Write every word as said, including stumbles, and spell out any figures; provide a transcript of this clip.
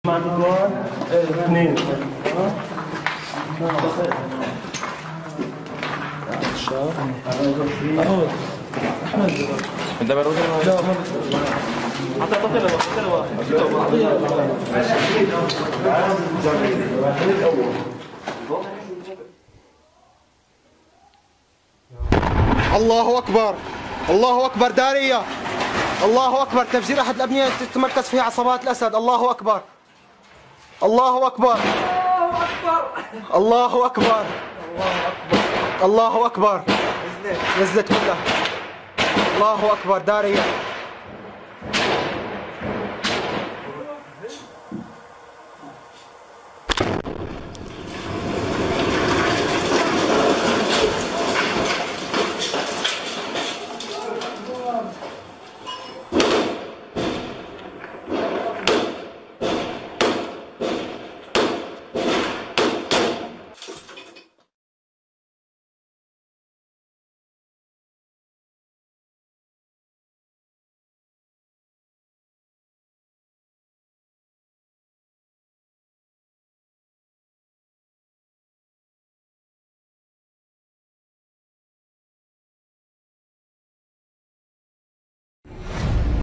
معك اخوان؟ ايه اثنين. انت بروح لا حتى طلع الله أكبر الله أكبر دارية الله أكبر تفجير أحد الأبنية تتمركز فيها عصابات الأسد. الله أكبر الله أكبر الله أكبر الله أكبر نزلت كلها. الله أكبر دارية.